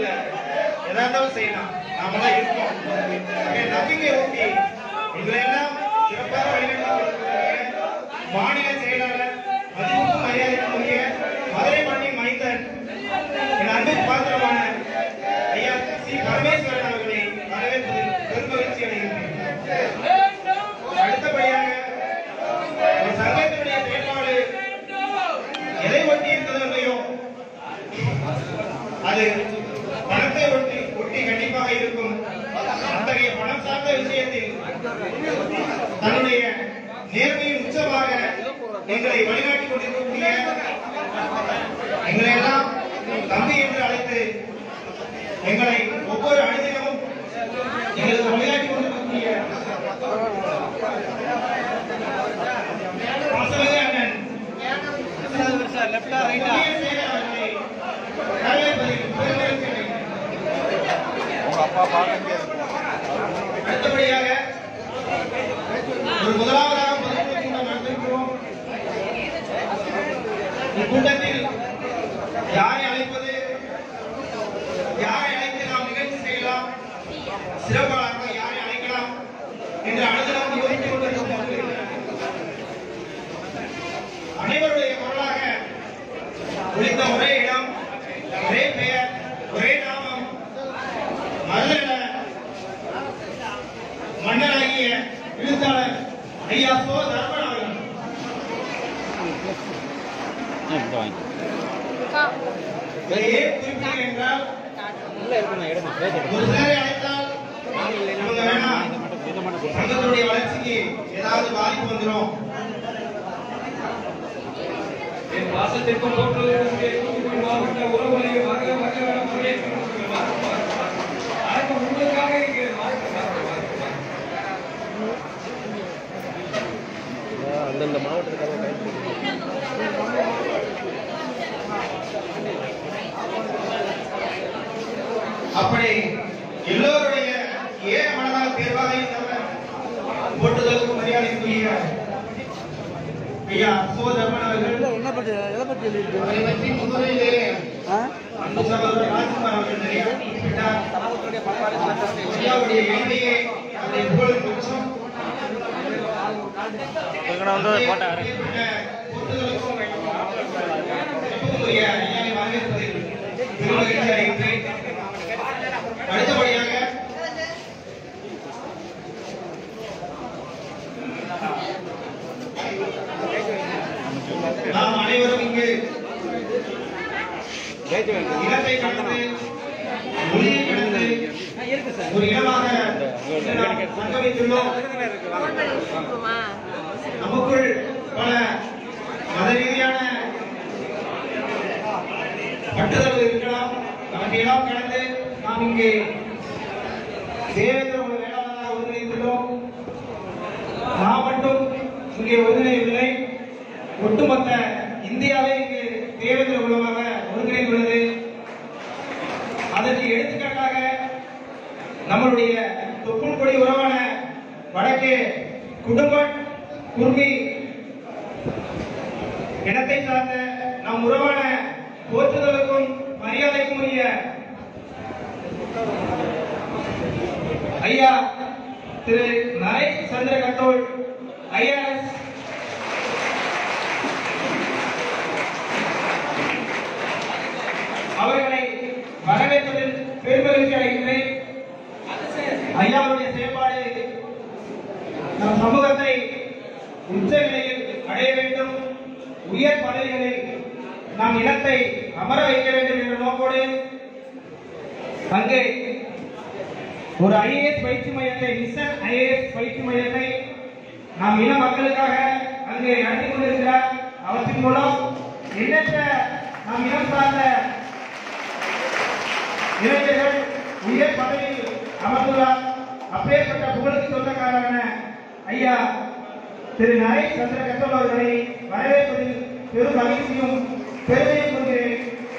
இல்ல, எதா இருந்தாலும் செய்யலாம். நாமெல்லாம் இருக்கோம். நம்பிக்கை ஊட்டி எங்களை எல்லாம் சிறப்பாக வழிநடத்தி மாநில செயலாளர் மதிப்புக்கும் மரியாதைக்குரிய மதுரை மண்ணின் மைந்தன் என் அன்பு பாத்திரமான ஐயா சி பரமேஸ்வரன் அவர்களை வரவேற்பதில் பெருமகிழ்ச்சி அடைகின்றேன். அடுத்தபடியாக ஒரு சங்கத்தினுடைய செயல்பாடு எதை ஒட்டி இருக்கிறதோ அது பணத்தை ஒட்டி கண்டிப்பாக இருக்கும். அத்தகைய பணம் சார்ந்த விஷயத்தில் தன்னுடைய நேர்மையின் உச்சமாக எங்களை வழிகாட்டிக் கொண்டிருக்கக்கூடிய எங்களை எல்லாம் தம்பி என்று அழைத்து எங்களை ஒவ்வொரு அணிதினமும் எங்களுக்கு வழிகாட்டிக் கொண்டிருக்கக்கூடிய அண்ணன் அடுத்தபடியாக ஒரு முதலாவதாக பொதுக்கூட்டம் நடத்திருக்கிறோம். இக்கூட்டத்தில் யாரை அழைப்பது, யாரை அழைத்து நாம் நிகழ்ச்சி செய்யலாம், சிறப்பாக யாரை அழைக்கலாம் என்று அனைவரும் யோசித்துக் கொண்டிருக்கும். அனைவருடைய குரலாக ஒழித்த ஒரே இடம், ஒரே பெயர், ஒரே நாமம், மதுரை மன்னராகிய எழுத்தாளர் ஐயா சோ தர்மன் அவர்கள். என்றால் ஒரு சிலரை அழைத்தால் சங்கத்துடைய வளர்ச்சிக்கு ஏதாவது பாதிப்பு வந்துடும். என் வாசத்திற்கும் மாவட்ட உறவுகளை உங்களுக்காக அந்தந்த மாவட்டத்துக்காக அப்படி எல்லோருடைய ஏக மனதாக தேர்வாக போட்டுதலுக்கு மரியாதைக்குரிய ஐயா சோ தர்மன் அவர்கள் என்ன பற்றி எதை பற்றி எழுதிட்டு முதலிலே அன்பு சகோதரர் ராஜ்குமார் அவர்கள் நிறைய ஐயாவுடைய எண்ணியை அதை புகழ் குறிச்சும் அடுத்தபடியாக நாம் அனைவரும் இங்கு இடத்தை கடந்து மொழியை கடந்து ஒரு இடமாக சங்கமித்துள்ளோம். நமக்குள் பல மத ரீதியான பட்டுதல் இருக்கலாம். அவற்றையெல்லாம் கடந்து நாம் இங்கே தேவேந்திர ஒரு வேளாளராக ஒருங்கிணைத்துள்ளோம். நாம் மட்டும் இங்கே ஒருங்கிணையவில்லை, ஒட்டுமொத்த இந்தியாவே இங்கு தேவேந்திர குலமாக ஒருங்கிணைந்துள்ளது. அதற்கு எடுத்துக்காட்டாக நம்மளுடைய தொப்புள் கொடி உறவான வடக்கே குடும்பம் குர்மி இனத்தை சார்ந்த நம் உறவான போற்றுதலுக்கும் மரியாதைக்கும் உரிய ஐயா திரு நரேஷ் சந்திர கத்தோல் ஐஆர்எஸ் அவர்களை வரவேற்பதில் பெருமகிழ்ச்சி அடைகின்றேன். ஐயாவுடைய செயல்பாடு நம் சமூகத்தை உச்ச நிலையில் அடைய வேண்டும், உயர் பதவிகளில் நம் இனத்தை அமர வைக்க வேண்டும் என்ற நோக்கோடு அங்கே ஒரு ஐஏஎஸ் பயிற்சி மையத்தை, மிஷன் ஐஏஎஸ் பயிற்சி மையத்தை நாம் இன மக்களுக்காக அங்கே நடத்தி கொண்டிருக்கிறார். அவற்றின் மூலம் எண்ணற்ற நாம் இனம் சார்ந்த இளைஞர்கள் உயர் பதவியில் அமர்ந்துள்ளார். அப்பேற்பட்ட புகழுக்கு சொந்தக்காரரான ஐயா திரு நரேஷ் சந்திர கத்தோல் அவர்களை வரவேற்பதில் பெரும் மகிழ்ச்சியும் பெருமையும் கொள்கிறேன்.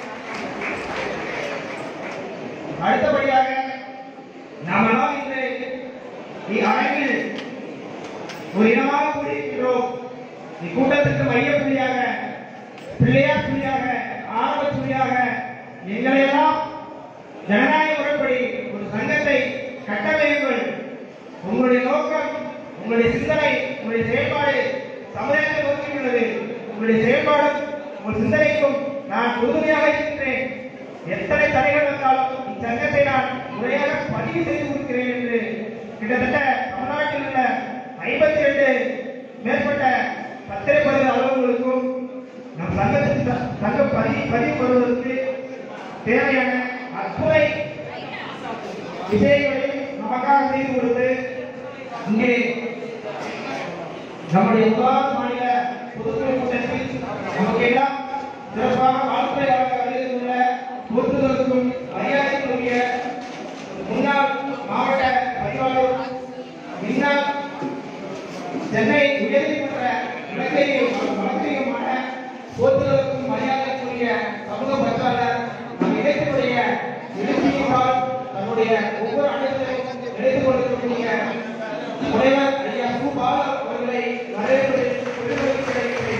அடுத்தபடியாக நாமெல்லாம் இன்று அரங்கில் ஒரு இனமாக கூடியிருக்கிறோம். இக்கூட்டத்திற்கு மைய புள்ளியாக, பிள்ளையார் புள்ளியாக, ஆரம்ப புள்ளியாக எங்களையெல்லாம் ஜனநாயக முறைப்படி ஒரு சங்கத்தை கட்டமையுங்கள். உங்களுடைய நோக்கம், உங்களுடைய சிந்தனை, உங்களுடைய செயல்பாடு சமுதாயத்தை நோக்கி உள்ளது. உங்களுடைய செயல்பாடும் உங்கள் சிந்தனைக்கும் நான் உறுதுணையாக இருக்கின்றேன். எத்தனை தடைகள் வந்தாலும் இச்சங்கத்தை நான் முறையாக பதிவு செய்து கொடுக்கிறேன் என்று கிட்டத்தட்ட தமிழ்நாட்டில் உள்ள 52 மேற்பட்ட பத்திரப்பதிவு அலுவலர்களுக்கும் நம் சங்கம் பதிவு பெறுவதற்கு தேவையான அத்துணை விஷயங்களையும் நமக்காக செய்து கொடுத்து இங்கே நம்முடைய முதலாவது மாநில பொதுக்குழு கூட்டத்தில் நமக்கு எல்லாம் சிறப்பாக வாழ்த்துறை வழங்க வருகின்ற பொறுப்புகளுக்கும் மரியாதைக்குரிய முன்னாள் மாவட்ட பதிவாளர், முன்னாள் சென்னை உயர்நீதிமன்ற வழக்கறிஞருமான பொறுப்புகளுக்கும் மரியாதைக்குரிய சமூக பற்றாளர் நம் இடைத்தினுடைய எழுச்சியினால் தன்னுடைய ஒவ்வொரு அனைத்தையும் எடுத்துக் கொண்டிருக்கக்கூடிய தலைவர் ஐயா சு. பாலா அவர்களை வரவேற்பதில் பெருமகிழ்ச்சி அடைகிறேன்.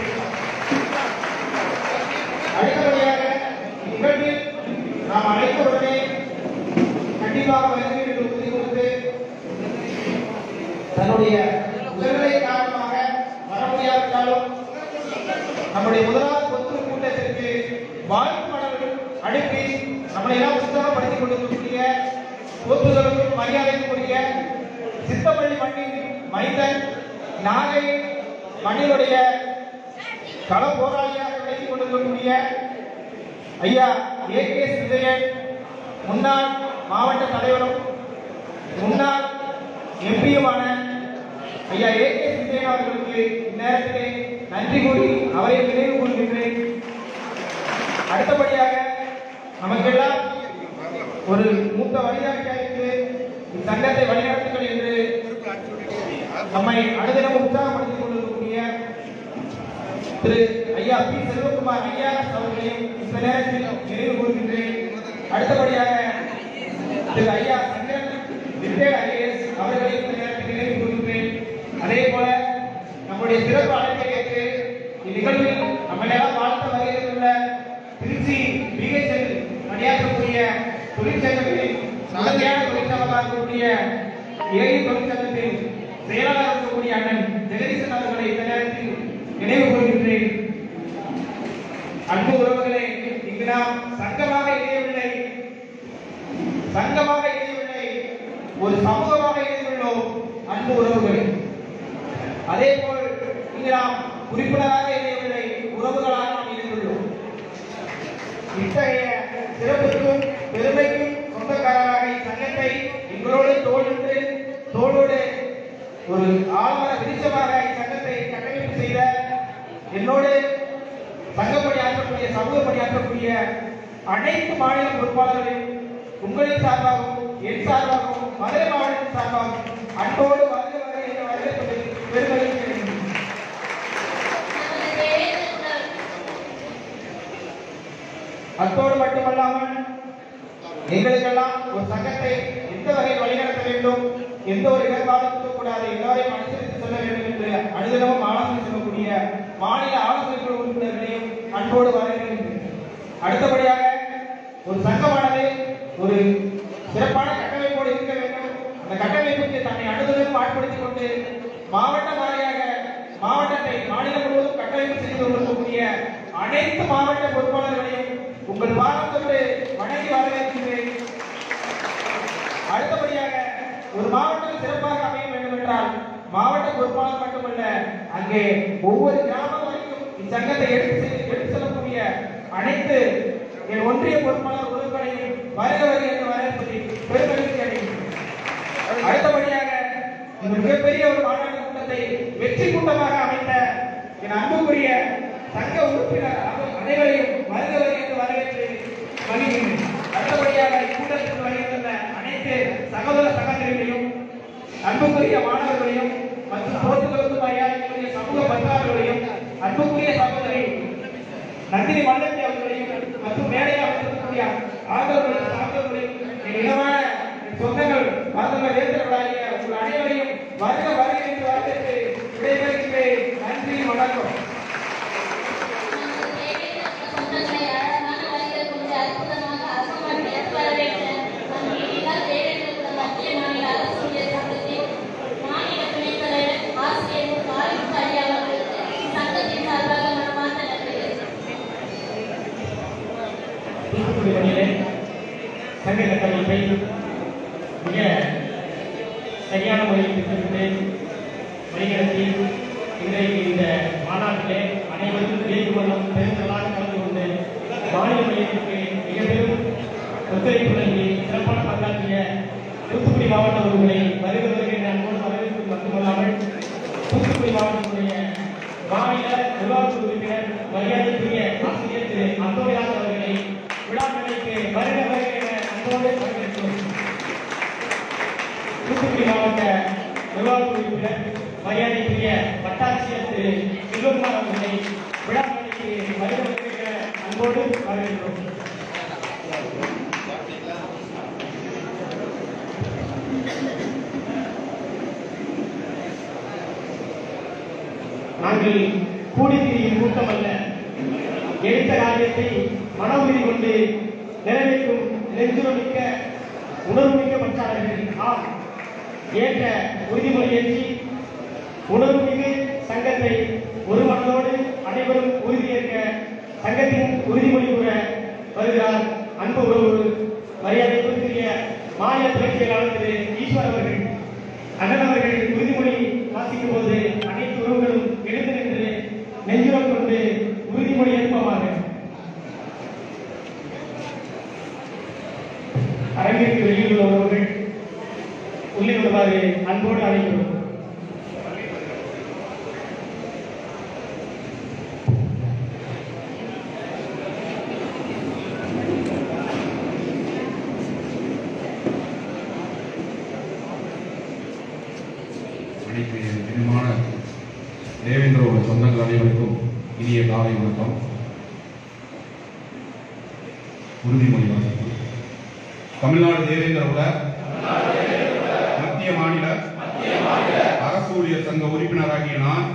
அடுத்தபடியாக நிகழ்வில் நாம் அழைத்தவுடனே கண்டிப்பாக வருகிறேன் என்று உறுதி கொடுத்து தன்னுடைய உடல்நிலை காரணமாக வர முடியாவிட்டாலும் நம்முடைய முதலாவது பொதுக்குழு கூட்டத்திற்கு வாழ்த்து மடல்கள் அனுப்பி நம்மளை எல்லாம் உற்சாகப்படுத்திக் கொண்டிருக்கக்கூடிய பொறுப்புகளுக்கும் மரியாதைக்குரிய சித்தப்பள்ளி மண்ணின் மைந்தன், நாகை மண்ணினுடைய கள போராளியாக விளங்கிக் கொண்டிருக்கக்கூடிய ஐயா A.K. விஜயன், முன்னாள் மாவட்ட தலைவரும் முன்னாள் எம்பியுமான ஐயா A.K. விஜயன் அவர்களுக்கு இந்நேரத்திலே நன்றி கூறி அவரை நினைவு கூறுகின்றேன். அடுத்தபடியாக நமக்கெல்லாம் ஒரு மூத்த வழிகாட்டியாருக்கு இச்சங்கத்தை வழிநடத்துங்கள் என்று நம்மை அனுதினம் உற்சாகப்படுத்திக் கொண்டிருக்கக்கூடிய திரு ஐயா பி. செல்வகுமார் ஐயா அவர்களையும் இந்த நேரத்தில் நினைவு கூறுகின்றேன். அடுத்தபடியாக திரு ஐயா சங்கரன் ரிட்டையர்ட் IAS அவர்களையும் இந்த நேரத்தில் நினைவு கூறுகின்றேன். அதே போல நம்முடைய சிறப்பு அழைப்பை ஏற்று இந்நிகழ்வில் நம்மளெல்லாம் வாழ்த்த வருகின்ற திருச்சி BHL பணியாற்றக்கூடிய தொழிற்சங்கங்களில் முதன்மையான தொழிற்சங்கமாக இருக்கக்கூடிய ஏஐ தொழிற்சங்கத்தில் செயலாளர் இருக்கக்கூடிய அண்ணன் ஜெகதீசன் அவர்களை இந்த நேரத்தில் நினைவு கூறுகின்றேன். அன்பு உறவுகளே, இங்கு நாம் சங்கமாக இணையவில்லை, ஒரு சமூகமாக இணைந்துள்ளோம். அன்பு உறவுகளே, அதே போல் இங்கு நாம் உறுப்பினராக இணையவில்லை, உறவுகளாக நாம் இணைந்துள்ளோம். இத்தகைய சிறப்புக்கும் பெருமைக்கும் சொந்தக்காரராக இச்சங்கத்தை எங்களோடு தோளோடு ஒரு ஆழ்மன விருட்சமாக இச்சங்கத்தை கட்டமைப்பு செய்த என்னோடு சங்கப்பணி ஆற்றக்கூடிய சமூக பணியாற்றக்கூடிய அனைத்து மாநில பொறுப்பாளர்களையும் உங்களின் சார்பாகவும் என் சார்பாகவும் மதுரை மாவட்டத்தின் சார்பாகவும் அன்போடு வருக என்ற வரவேற்பதில் பெருமகிழ்ச்சி. அத்தோடு மட்டுமல்லாமல் எங்களுக்கெல்லாம் ஒரு சங்கத்தை எந்த வகையில் வழிநடத்த வேண்டும், எந்த ஒரு இடர்பாடும் கூடாது, எல்லாரையும் அனுசரித்து செல்ல வேண்டும் என்று அனுதினமும் ஆலோசனை சொல்லக்கூடிய மாநில ஆலோசனை குழு உறுப்பினர்களையும் அன்போடு வரவேற்கிறேன். அடுத்தபடியாக ஒரு சங்கமானது ஒரு சிறப்பான கட்டமைப்போடு இருக்க வேண்டும். அந்த கட்டமைப்புக்கு தன்னை அனுதினமும் ஆட்படுத்திக் கொண்டு மாவட்ட வாரியாக மாவட்டத்தை மாநிலம் முழுவதும் கட்டமைப்பு செய்து கொண்டிருக்கக்கூடிய அனைத்து மாவட்ட பொறுப்பாளர்களையும் உங்கள் பாரம் கொண்டு வணங்கி வரவேற்கிறேன். அடுத்தபடியாக ஒரு மாவட்டம் சிறப்பாக அமைய வேண்டும் என்றால் மாவட்ட பொறுப்பாளர் மட்டுமல்ல, அங்கே ஒவ்வொரு கிராமம் வரைக்கும் இச்சங்கத்தை எடுத்து செல்லக்கூடிய அனைத்து என் ஒன்றிய பொறுப்பாளர் உறுப்பினரையும் வருக என்று வரவேற்பதில் பெருமகிழ்ச்சி அடைகிறேன். அடுத்தபடியாக இந்த மிகப்பெரிய ஒரு மாநாட்டு கூட்டத்தை வெற்றி கூட்டமாக அமைத்த என் அன்புக்குரிய சங்க உறுப்பினர் அனைவரையும் வருக என்று வரவேற்று மகிழ்கிறேன். அடுத்தபடியாக இக்கூட்டத்திற்கு வருகின்ற அனைத்து சகோதர சகோதரிகளையும் அன்புக்குரிய மாணவர்களையும் மற்றும் போட்டுகளுக்கு மரியாதைக்குரிய சமூக பற்றாளர்களையும் அன்புக்குரிய சகோதரி நந்தினி மல்லத்தி அவர்களையும் மற்றும் மேடையில் அமைந்திருக்கக்கூடிய ஆதரவுகளையும் சார்ந்தவர்களையும் என் இளமான சொந்தங்கள் மருத்துவ வேந்தர்களாகிய உங்கள் அனைவரையும் வருக என்று வரவேற்று விடைபெறுகிறேன். நன்றி, வணக்கம். அற்புதமாக அசமன் வரவேற்று தூத்துக்குடி மண்ணிலே சங்க கட்டமைப்பை மிக சரியான முறையில் திட்டமிட்டு வழிநடத்தி இன்றைக்கு இந்த மாநாட்டிலே அனைவரும் விவேகமன்றம் பெருந்தளாக கலந்து கொண்டு மாநில மையத்திற்கு மிக பெரும் ஒத்துழைப்பு நல்கி சிறப்பான பங்காற்றிய தூத்துக்குடி மாவட்ட உறுப்பினரை வருகிற வருகின்ற அன்போடு வரவேற்பது மட்டுமல்லாமல் தூத்துக்குடி மாவட்டத்துடைய மாநில நிர்வாக உறுப்பினர் மரியாதைக்குரிய ஆசிரியர் திரு அந்தோணிராஜ் அவர்களை விழா மேடைக்கு வருக வருகிற அன்போடு வரவேற்கிறோம். தூத்துக்குடி மாவட்ட நிர்வாக உறுப்பினர் மரியாதைக்குரிய வட்டாட்சியர் திரு செல்வகுமார் அவர்களை விழா மேடைக்கு வருக வருகிற அன்போடு வரவேற்கிறோம். நாங்கள் கூடித்திரியும் கூட்டம் அல்ல, எடுத்த காரியத்தை மன உறுதி கொண்டு நிறைவேற்றும் நெஞ்சுரமிக்க உணர்வுமிக்க பற்றாளர்கள். ஆம், ஏற்ற உறுதிமொழி ஏற்றி உணர்வுமிகு சங்கத்தை ஒரு மனதோடு அனைவரும் உறுதியேற்க சங்கத்தின் உறுதிமொழி கூற வருகிறார் அன்பு உறவு மரியாதைக்குரிய மாநில துணை செயலாளர் திரு ஈஸ்வர் அவர்கள். அண்ணன் அவர்கள் உறுதிமொழி வாசிக்கும் போது அனைத்து உறவுகளும் எழுந்து நின்று நெஞ்சுரம் கொண்டு உறுதிமொழி ஏற்பமாக. அரங்கிற்கு வெளியில் உள்ள உறவுகள் உள்ளே வருமாறு அன்போடு அழைக்கிறோம். இனிமான தேவேந்திரோட சொந்தங்கள் அனைவருக்கும் இனிய காலை வணக்கம். உறுதிமொழி வாசிப்பு. தமிழ்நாடு தேவேந்திரோட மத்திய மாநில அரசு ஊழியர் சங்க உறுப்பினராகிய நான்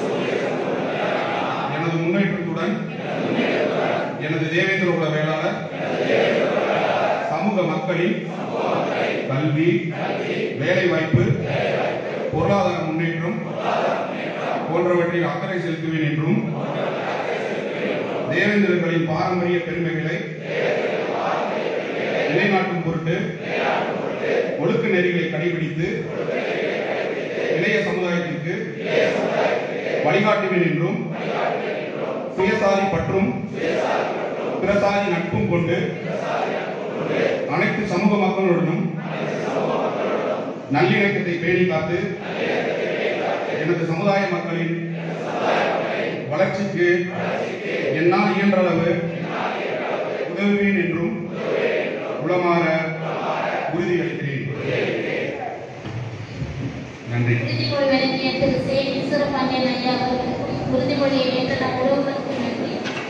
எனது முன்னேற்றத்துடன் எனது தேவேந்திரோட வேளாளர் சமூக மக்களின் கல்வி, வேலை வாய்ப்பு, பொருளாதார முன்னேற்றம் போன்றவற்றில் அக்கறை செலுத்துவேன் என்றும் தேவேந்திரர்களின் பாரம்பரிய பெருமைகளை நிலைநாட்டும் பொருட்டு ஒழுக்க நெறிகளை கடைபிடித்து இளைய சமுதாயத்திற்கு வழிகாட்டுவேன் என்றும் சுயசாதி பற்றும் பிறசாதி நட்பும் கொண்டு அனைத்து சமூக மக்களுடனும் நல்லிணக்கத்தை பேணி காத்து எனது சமுதாய மக்களின் வளர்ச்சிக்கு என்னால் இயன்ற அளவு உதவுவேன் என்றும் உளமாற உறுதியளிக்கிறேன். நன்றி. உறுதிமொழியை ஏற்ற நம் உறவுகளுக்கு நன்றி.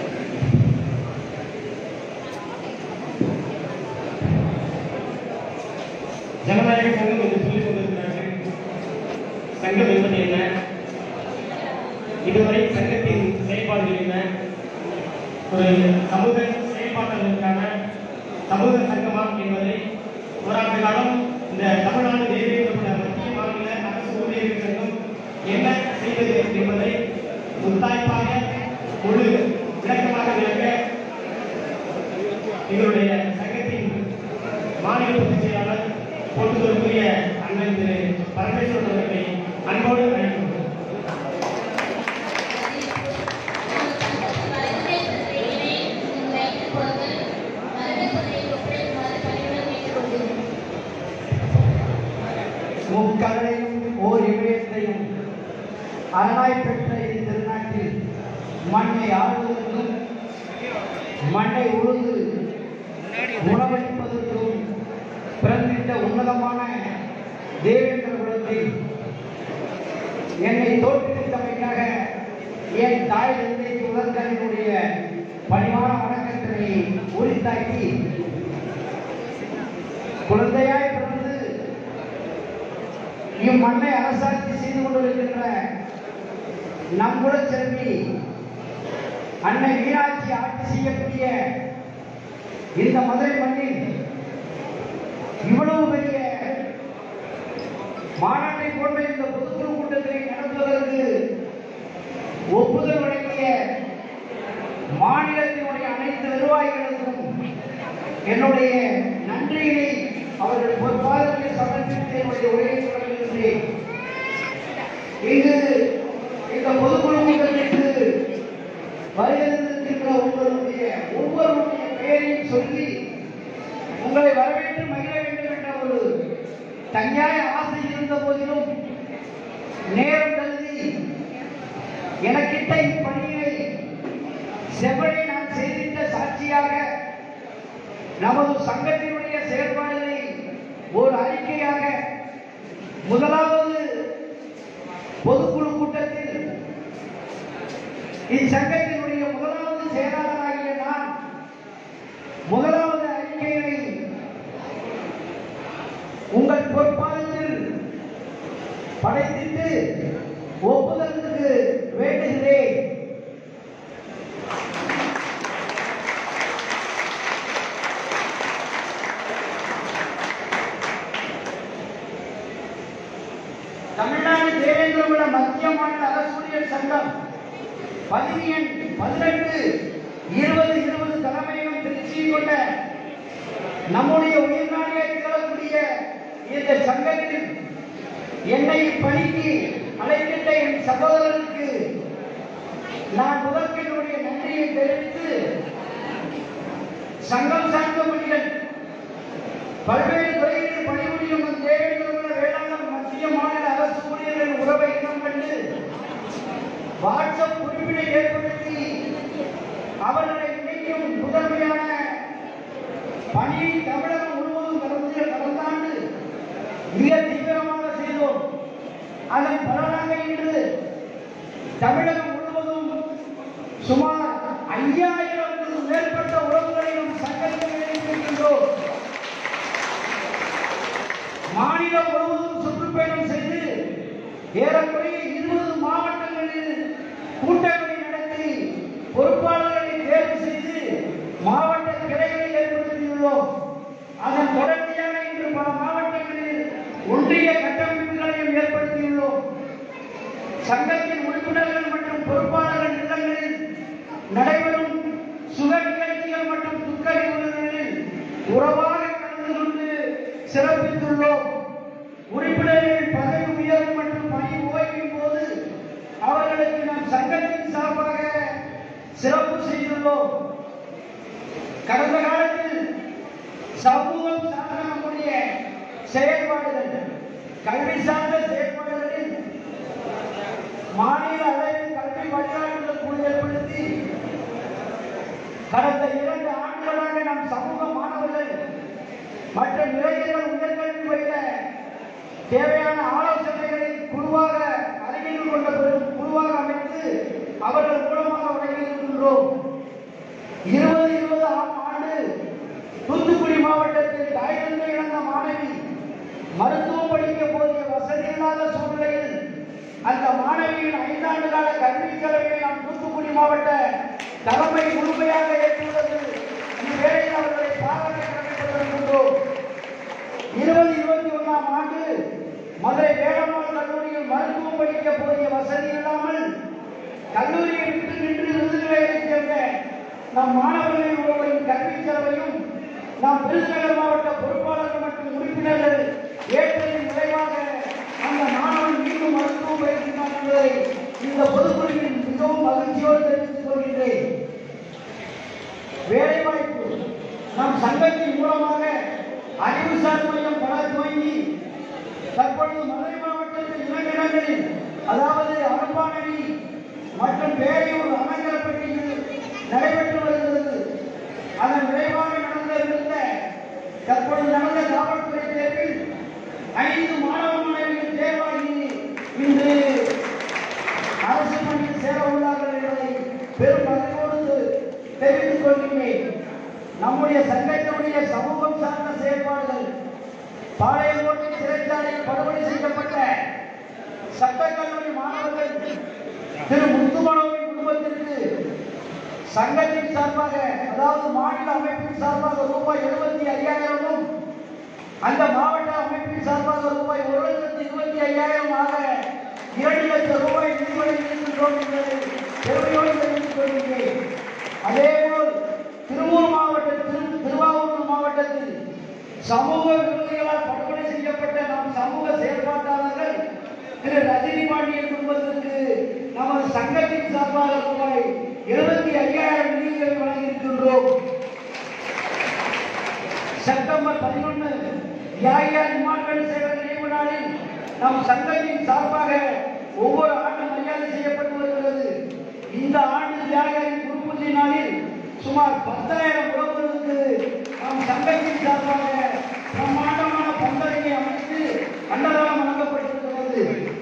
ஜனநாயக சங்கம் என்று சொல்லிக் கொண்டிருக்கிறார்கள். சங்கம் என்பது என்ன? இதுவரை சங்கத்தின் செயல்பாடுகள் என்ன? ஒரு சமூக செயல்பாடுகளுக்கான சமூக சங்கமா என்பதை ஓராண்டு காலம் இந்த தமிழ்நாடு தேவேந்திர மத்திய மாநில அரசு ஊழியர்கள் சங்கம் என்ன செய்தது என்பதை முத்தாய்ப்பாக முழு விளக்கமாக விளக்க எங்களுடைய சங்கத்தின் மாநில பொதுச் செயலாளர் போட்டுதலுக்குரிய அண்ணன் திரு பரமேஸ்வரன் அவர்களை அன்போடு அழைக்கிறோம். முக்கடலையும் ஓர் இமயத்தையும் அரணாய் பெற்ற இத்திருநாட்டில் மண்ணை ஆளுவதற்கும் மண்ணை உழுது உணவளிப்பதற்கும் பிறந்திட்ட உன்னதமான தேவேந்திர குலத்தில் என்னை தோற்றுவித்தமைக்காக என் தாய் தந்தை உலகத்தினுடைய பணிவான வணக்கத்தினை உரித்தாக்கி குழந்தையாய் பிறந்து இம்மண்ணை அரசாட்சி செய்து கொண்டிருக்கின்ற நம் குலச்செல்வி அன்னை மீனாட்சி ஆட்சி செய்யக்கூடிய இந்த மதுரை மண்ணில் இவ்வளவு பெரிய மாநாட்டை கொண்ட இந்த பொதுக்குழு கூட்டத்தை நடத்துவதற்கு ஒப்புதல் வழங்கிய மாநிலத்தினுடைய அனைத்து நிர்வாகிகளுக்கும் என்னுடைய நன்றியை அவர்கள் பொறுப்பாளர்கள் சமர்ப்பித்து என்னுடைய உரையை தொடங்குகின்றேன். இங்கு இந்த பொதுக்குழு கூட்டத்திற்கு வருகின்ற உங்களுடைய ஒவ்வொருடைய பெயரையும் சொல்லி உங்களை வரவேற்று மகிழ வேண்டும் என்ற ஒரு தனியாய ஆசை இருந்த போதிலும் நேரம் கருதி எனக்கிட்ட இப்பணியை செவ்வனை நான் செய்திட்ட சாட்சியாக நமது சங்கத்தினுடைய செயல்பாடுகளை ஒரு அறிக்கையாக முதலாவது பொதுக்குழு கூட்டத்தில் இச்சங்கத்தினுடைய முதலாவது செயலாளராகிய நான் முதலாவது அறிக்கையை உங்கள் பொறுப்பாளத்தில் படைத்திட்டு ஒப்புதலுக்கு வேண்டுகிறேன். தமிழ்நாடு தேவேந்திரகுல மத்திய மாநில அரசூழியர் சங்கம் பதிவு எண் 18/2020 தலைமையிலும் திருச்சியை கொண்ட நம்முடைய உயிர்நாடியை திகழக்கூடிய இந்த சங்கத்தில் என்னை பணிக்கு அழைக்கின்ற என் சகோதரருக்கு நான் முதற்கனுடைய நன்றியை தெரிவித்து சங்கம் சார்ந்த பணிகள் பல்வேறு துறைகளில் பணிபுரியும் தேவேந்திரகுல வேளாண் மத்திய மாநில அரசு ஊழியர்களின் உறவை இனம் கண்டு வாட்ஸ்அப் குறிப்பினை ஏற்படுத்தி அவர்களை இணைக்கும் முதன்மையான பணியை தமிழகம் முழுவதும் கடந்தாண்டு மிக தீவிரமாக செய்தோம். அதன் பலனாக இன்று தமிழகம் முழுவதும் சுமார் 5000க்கும் மேற்பட்ட உறவுகளையும் சங்கத்தில் இணைத்திருக்கின்றோம். மாநிலம் முழுவதும் சுற்றுப்பயணம் செய்து ஏறக்குறைய 20 மாவட்டங்களில் கூட்டங்களை நடத்தி பொறுப்பாளர்களை தேர்வு செய்து மாவட்ட கிளைகளை ஏற்படுத்தியுள்ளோம். அதன் தொடர்ச்சியாக இன்று பல மாவட்டங்களில் ஒன்றிய கட்டமைப்புகளையும் ஏற்படுத்தியுள்ளோம். சங்கத்தின் உறுப்பினர்கள் மற்றும் பொறுப்பாளர்கள் இல்லங்களில் நடைபெறும் சுக நிகழ்ச்சிகள் மற்றும் துக்க நிகழ்வுகளில் உறவாக கலந்து கொண்டு சிறப்பித்துள்ளோம். உறுப்பினர்கள் பதவி உயர்வு மற்றும் பணி ஓய்வின் போது அவர்களுக்கு நாம் சங்கத்தின் சார்பாக சிறப்பு செய்துள்ளோம். கடந்த காலத்தில் சமூகம் சார்ந்த நம்முடைய செயல்பாடுகள் கல்வி சார்ந்த செயல்பாடுகளில் மாநில அளவில் கல்வி வழிகாட்டுதல் குழு ஏற்படுத்தி கடந்த 2 ஆண்டுகளாக நாம் சமூக மாணவர்கள் மற்ற இளைஞர்கள் உயர்கல்வி பயில தேவையான ஆலோசனைகளை குழுவாக அறிவித்துக் கொண்ட குழுவாக அமைத்து அவர்கள் மூலமாக வழங்கியிருக்கின்றோம். 2020 ஆண்டு தூத்துக்குடி மாவட்டத்தில் தாய்தந்தை இழந்த மாணவி மருத்துவம் படிக்க போதிய வசதி இல்லாத சூழ்நிலையில் அந்த மாணவியின் 5 ஆண்டு கால கல்வி செலவை நாம் தூத்துக்குடி மாவட்ட தலைமை முழுமையாக ஏற்றுள்ளது. இவ்வேளையில் அவர்களை பாராட்ட கடமைப்பட்டிருக்கின்றோம். 2021 ஆண்டு மதுரை வேளம்மாள் கல்லூரியில் மருத்துவம் படிக்க போதிய வசதி இல்லாமல் கல்லூரியை விட்டு நின்று விருதுநகரை சேர்ந்த நம் மாணவர்களின் ஒருவரின் கல்வி செலவையும் நாம் விருதுநகர் மாவட்ட பொறுப்பாளர்கள் மற்றும் உறுப்பினர்கள் ஏற்றதின் விளைவாக அந்த மாணவன் மீண்டும் மருத்துவம் பயிற்சினார் என்பதை இந்த பொதுக்குழுவில் மிகவும் மகிழ்ச்சியோடு தெரிவித்துக் கொள்கின்றேன். வேலைவாய்ப்பு நம் சங்கத்தின் மூலமாக அறிவுசார் மையம் பல துவங்கி தற்பொழுது மதுரை மாவட்டத்தில் 2 இடங்களில் அதாவது அனுப்பானடி மற்றும் பேரையூர் அமங்கலப்பட்டியில் நடைபெற்று வருகிறது. அதன் விளைவாக நடந்திருந்த தற்பொழுது நடந்த காவல்துறை தேர்வில் 5 மாணவ மாணவிகள் தேர்வாகி இன்று அரசு பணியில் சேர உள்ளார்கள் என்பதை பெரும் மகிழ்வோடு தெரிவித்துக் கொள்கிறேன். நம்முடைய சங்கத்தினுடைய சமூகம் சார்ந்த செயல்பாடுகள் பாளையங்கோட்டை சிறைச்சாலையில் படுகொலை செய்யப்பட்ட சட்டக்கல்லூரி மாணவர்கள் திரு முத்துமனோவின் குடும்பத்திற்கு சங்கத்தின் சார்பாக அதாவது மாநில அமைப்பின் சார்பாக ரூபாய் 75,000 அந்த மாவட்ட அமைப்பின் சார்பாக ரூபாய் 1,25,000 ஆக 2 லட்சம் ரூபாய் நிதி வழங்கியிருக்கின்றோம் என்பதை பெருமையோடு தெரிவித்துக் கொள்கிறேன். அதேபோல் திருவூர் மாவட்டத்தில் திருவாரூர் மாவட்டத்தில் சமூக விரோதிகளால் படுகொலை செய்யப்பட்ட நம் சமூக செயற்பாட்டாளர்கள் திரு ரஜினி பாண்டியன் குடும்பத்திற்கு நமது சங்கத்தின் சார்பாக ரூபாய் 75,000 நிதிகளை வழங்கியிருக்கின்றோம். செப்டம்பர் 11 தியாகியா நிமான்கள் சேகர் நினைவு நாளில் நம் சங்கத்தின் சார்பாக ஒவ்வொரு ஆண்டும் மரியாதை செய்யப்பட்டு வருகிறது. இந்த ஆண்டு தியாகியாரின் குருபூஜை நாளில் சுமார் 10,000 உறவுகளுக்கு நம் சங்கத்தின் சார்பாக பிரம்மாண்டமான பந்தலையை அமைத்து அன்னதானம் வழங்கப்பட்டிருக்கிறது.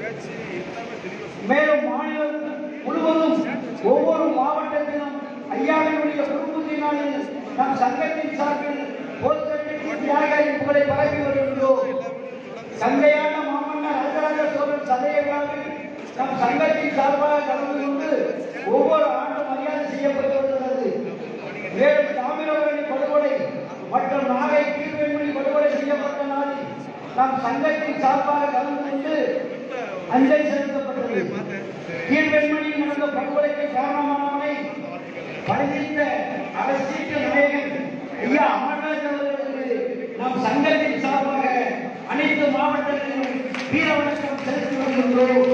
மேலும் மாநிலம் முழுவதும் ஒவ்வொரு மாவட்டத்திலும் ஐயாவினுடைய குருபூஜை நாளில் நம் சங்கத்தின் சார்பில் தியாகியாரின் புகழை பரப்பி வருகின்றோம். சந்தையான மாமன்னர் ராஜராஜ சோழன் சதய விழாவில் நம் சங்கத்தின் சார்பாக கலந்து கொண்டு ஒவ்வொரு ஆண்டும் மரியாதை செய்யப்பட்டு வருகிறது. மேலும் தாமிரபரணி படுகொலை மற்றும் நாகை கீழ்வெண்மணி படுகொலை செய்யப்பட்ட நாளில் நம் சங்கத்தின் சார்பாக கலந்து கொண்டு அஞ்சலி செலுத்தப்பட்டது. கீழ்வெண்மணியில் நடந்த படுகொலைக்கு காரணமானவனை பணித்த அரசியல் நாயகன் ஐயா அமர்நாத் அவர்களுக்கு நம் சங்கத்தின் சார்பாக அனைத்து மாவட்டங்களிலும் வீர வணக்கம் செலுத்தி வருகின்றோம்.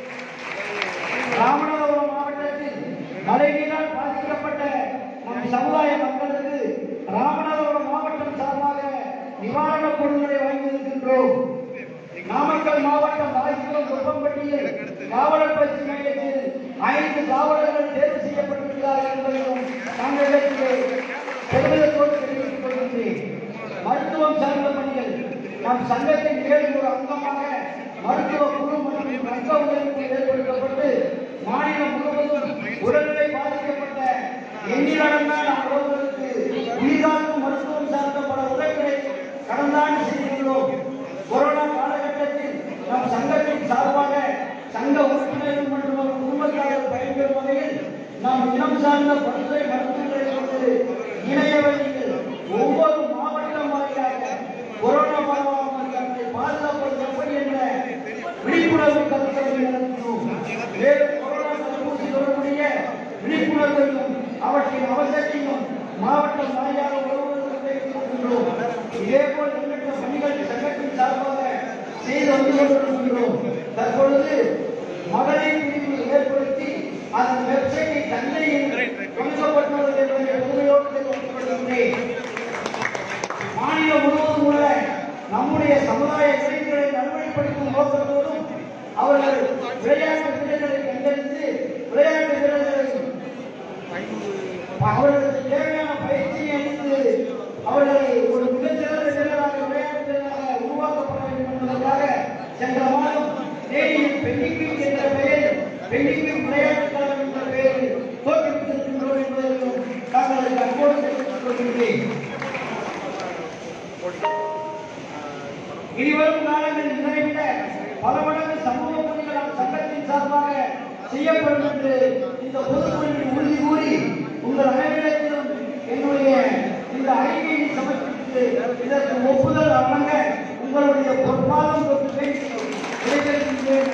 ராமநாதபுரம் மாவட்டத்தில் மழைநீரால் பாதிக்கப்பட்ட நம் சமுதாய மக்களுக்கு ராமநாதபுரம் மாவட்டம் சார்பாக நிவாரணப் பொருட்களை வழங்கியிருக்கின்றோம். நாமக்கல் மாவட்டம் ராசிபுரம் குப்பம்பட்டியில் காவலர் பயிற்சி மையத்தில் 5 காவலர்கள் தேர்வு செய்யப்பட்டிருக்கிறார்கள் என்பதையும் நாங்களுக்கு பெருமிதத்தோடு தெரிவித்துக் கொள்கின்றேன். மருத்துவம் சார்ந்த பணிகள் நம் சங்கத்தின் ஒரு அங்கமாக மருத்துவ குழு மற்றும் ரத்த உதவி ஏற்படுத்தப்பட்டு மாநிலம் முழுவதும் உடல்நிலை பாதிக்கப்பட்ட எண்ணிலடங்கான உறவுகளுக்கு உயிர்காக்கும் மருத்துவம் சார்ந்த பல உதவிகளை கடந்த ஆண்டு செய்துள்ளோம். கொரோனா காலகட்டத்தில் நம் சங்கத்தின் சார்பாக சங்க உறுப்பினர்கள் மற்றும் அவர் குடும்பத்தார்கள் பயன்பெறும் வகையில் நாம் இனம் சார்ந்த பல்துறை மருத்துவங்களை கொண்டு இணைய வழியில் ஒவ்வொரு மாவட்டம் வாரியாக கொரோனா பரவாமல் தங்களை பாதுகாப்பது எப்படி என்ற விழிப்புணர்வு கருத்தரங்கை நடத்தினோம். மேலும் கொரோனா தடுப்பூசி தொடர்புடைய விழிப்புணர்வையும் அவற்றின் அவசியத்தையும் மாவட்டம் வாரியாக உறவுகளுக்கு தெரிவித்திருக்கின்றோம். இதேபோல் எண்ணற்ற பணிகள் சங்கத்தின் சார்பாக செய்து வந்து கொண்டிருக்கின்றோம். தற்பொழுது மகளிர் பிரிவு ஏற்படுத்தி அதன் வெப்சைட்டை தன்னையில் தொடங்கப்பட்டுள்ளது என்பதை பெருமையோடு தெரிவித்துக் கொள்கின்றேன். மாநிலம் முழுவதும் உள்ள நம்முடைய சமுதாய இளைஞர்களை நல்வழிப்படுத்தும் நோக்கத்தோடும் அவர்கள் விளையாட்டு வீரர்களை கண்டறிந்து விளையாட்டு வீரர்களை அவர்களுக்கு தேவையான பயிற்சியை அளித்து அவர்களை ஒரு மிகச்சிறந்த வீரராக விளையாட்டு வீரராக உருவாக்கப்பட வேண்டும் என்பதற்காக சென்ற மாதம் தேனியில் பெண்ணிக்கும் என்ற பெயரில் பெண்ணிக்கும் விளையாட்டு கழகம் என்ற பெயரில் தோற்றுவித்திருக்கின்றோம் என்பதையும் தங்களுக்கு அன்போடு தெரிவித்துக் கொள்கின்றேன். இனிவரும் காலங்களில் இதைவிட பல மடங்கு சமூக பணிகள் சங்கத்தின் சார்பாக செய்யப்படும் என்று இந்த பொதுக்குழுவில் உறுதி கூறி உங்கள் அனைவரிடத்திலும் என்னுடைய இந்த அறிக்கையை சமர்ப்பித்து இதற்கு ஒப்புதல் வழங்க உங்களுடைய பொற்பாதம் தொட்டு பேசி விடைபெறுகின்றேன்.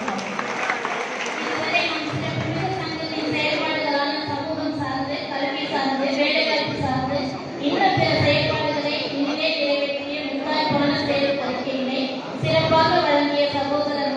இதுவரை நம் சில சங்கத்தின் செயல்பாடுகளான சமூகம் சார்ந்து, கல்வி சார்ந்து, வேலைவாய்ப்பு சார்ந்து இன்னும் பிற செயல்பாடுகளை இனிமே நிறைவேற்றிய முன்னாள் பண செயல் அறிக்கையினை சிறப்பாக வழங்கிய சகோதரர்